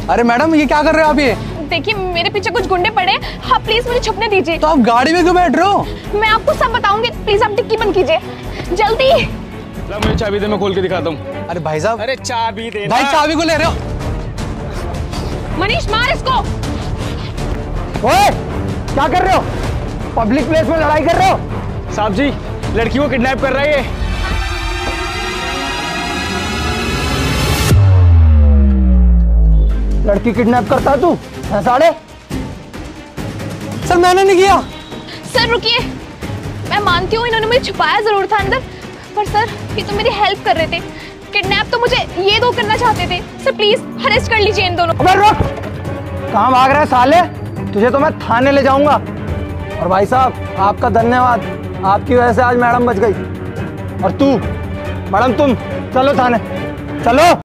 अरे मैडम ये क्या कर रहे हो आप? ये देखिए मेरे पीछे कुछ गुंडे पड़े हैं, आप प्लीज मुझे छुपने दीजिए। तो आप गाड़ी में क्यों बैठ रहे हो? मैं आपको सब बताऊंगी, प्लीज आप डिक्की बंद कीजिए जल्दी। मुझे चाबी दे, मैं खोल के दिखाता हूँ। अरे भाई साहब, अरे चाबी दे भाई चाबी को ले रहे हो? मनीष मार इसको। ओए, क्या कर रहे हो? पब्लिक प्लेस में लड़ाई कर रहे हो? साहब जी, लड़की को किडनैप कर रहा है ये। लड़की किडनैप करता है तू? साले सर मैंने नहीं किया। सर रुकिए, मैं मानती हूँ इन्होंने मुझे छुपाया जरूर था अंदर, पर सर ये तो मेरी हेल्प कर रहे थे। किडनैप तो मुझे ये दो करना चाहते थे। सर प्लीज अरेस्ट कर लीजिए इन दोनों। अबे रुक, कहाँ भाग रहा है साले? तुझे तो मैं थाने ले जाऊंगा। और भाई साहब आपका धन्यवाद, आपकी वजह से आज मैडम बच गई। और तू मैडम, तुम चलो थाने, चलो।